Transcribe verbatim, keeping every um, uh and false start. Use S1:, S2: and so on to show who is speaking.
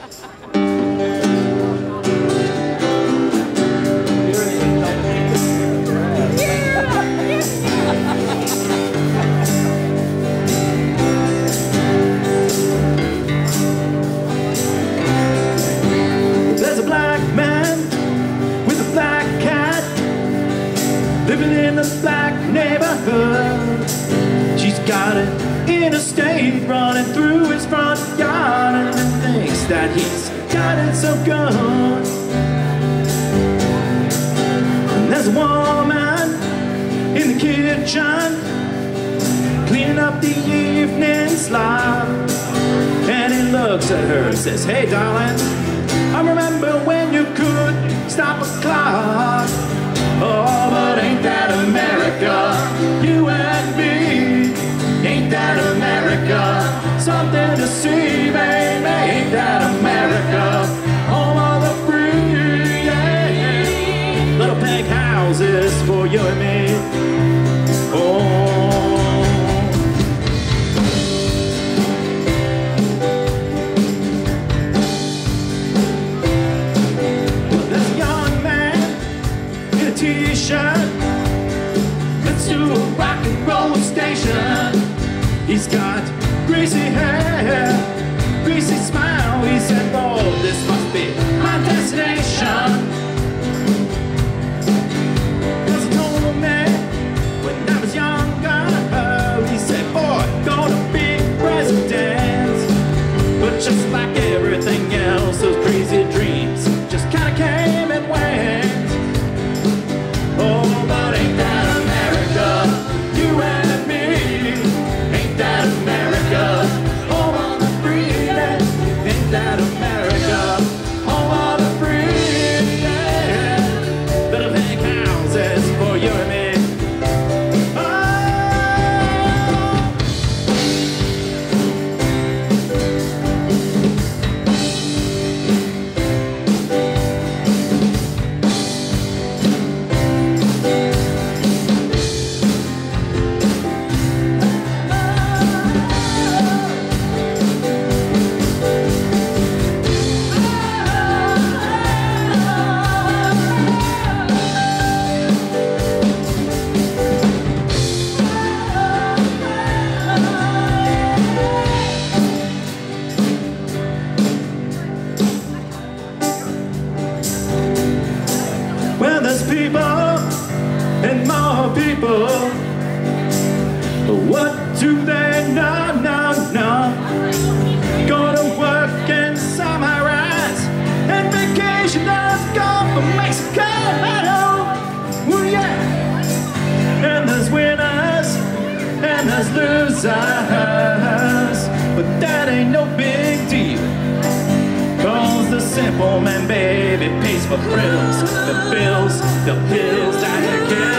S1: There's a black man with a black cat living in the black neighborhood. She's got an interstate running through his front yard, and he thinks that he's got it so good. And there's a woman in the kitchen cleaning up the evening slop, and he looks at her and says, "Hey darling, I remember when you could stop a clock. Oh, but ain't that America, you and me? Ain't that America, something to see, baby? Ain't that America, home of the free, yeah, yeah. Little peg houses for you and me. Oh, t-shirt, let's do a rock and roll station. He's got greasy hair, greasy smile. He said, "Oh, this must be my destination." Cause he told me when I was younger, he said, "Boy, gonna be president." But just like everything else, those crazy dreams just kinda came and went. Oh, but ain't that America, you and me? Ain't that America, home of the free? Ain't that America, home of the free? Yeah. Little pink houses for you and me. Well, there's people and more people. What do they know? No, no. Go to work in summer rise and vacation does go for Mexico. Oh, yeah. And there's winners and there's losers, but that ain't no big deal. Cause the simple man, baby, pays for thrills, the bills, the pills that he kills.